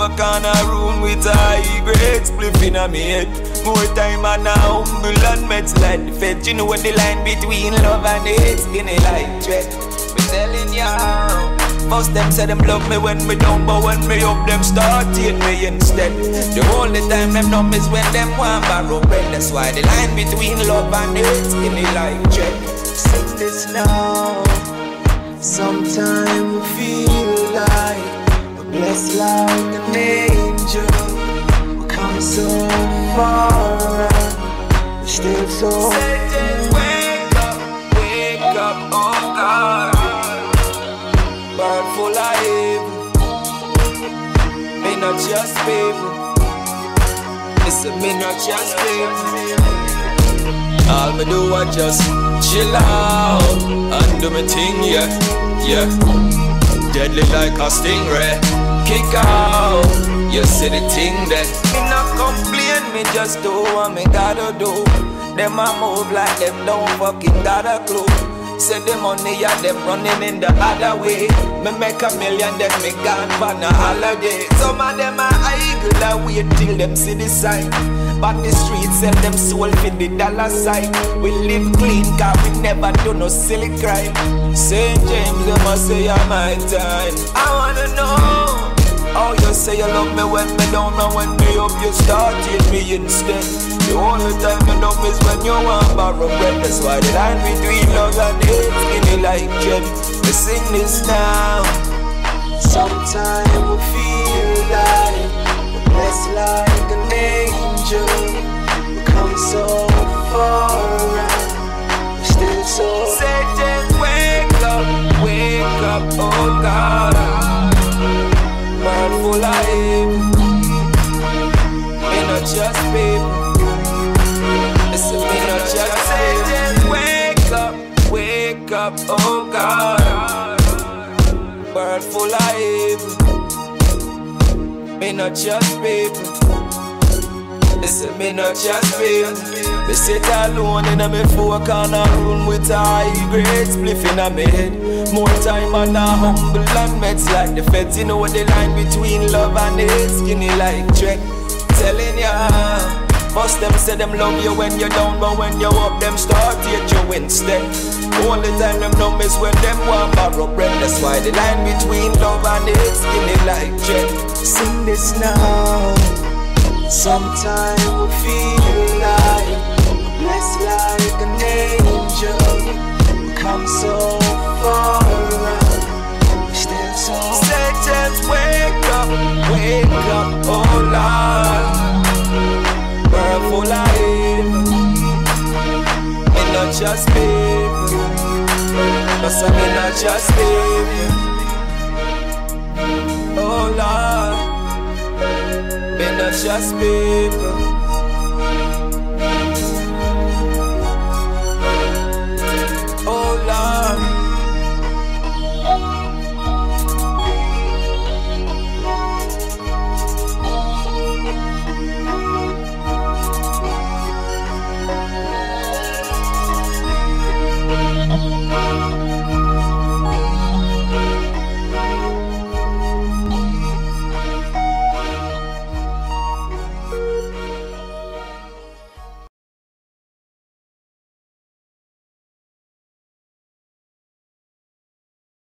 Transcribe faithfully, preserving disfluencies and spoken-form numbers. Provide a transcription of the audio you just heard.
four corner room with a high grade spliff in a me head. More time and a humble and meds like the fed. You know what the line between love and hate, skinny like dread. Me telling ya, most them say them love me when me down, but when me up them start hate me instead. The only time them know me is when them want borrow bread. That's why the line between love and hate, skinny like dread. Sing this now. Sometimes we feel like we're blessed like an angel. We come so far and we're still so. Satan, wake up, wake up, oh God. Bird full of evil, me not just people. Listen, me not just people. All me do I just chill out and do my thing, yeah, yeah. Deadly like a stingray, kick out. You see the thing that me not complain, me just do what me gotta do. Them a move like them don't fucking got a clue. Say the money, yeah, them running in the other way. Me make a million, then me gone for a holiday. Some of them are eagle that wait till them see the sign. But the streets sell them soul for the dollar sign. We live clean, cause we never do no silly crime. Saint James, they must say I'm my time. I wanna know how you say you love me when me down, and when me up you start hate me instead. The only time you love me is when you want borrow bread. That's why the line between love and hate skinny like dread. We sing this now. Sometimes we feel like we're blessed like an angel. We come so far and we're still so. Satan, wake up, wake up, oh God. World full of evil, me not just people. Listen, me not just Satan, wake up, wake up, oh God. World full of evil, me not just people. Listen, me not just people. Me sit alone in a me four corner room with a high grade spliff in a me head. More time and a humble and meds like the feds. You know the line between love and hate, skinny like dread. Telling ya, first them say them love you when you're down, but when you up them start hate you instead. Only time them know is when them want borrow bread. That's why the line between love and hate, skinny like dread. Sing this now. Sometimes we feel like we're blessed like an angel. We come so far and we're still so. Satan, wake up, wake up, oh Lord. World full of evil, me not just people. But some me not just people. Oh Lord, me not just people.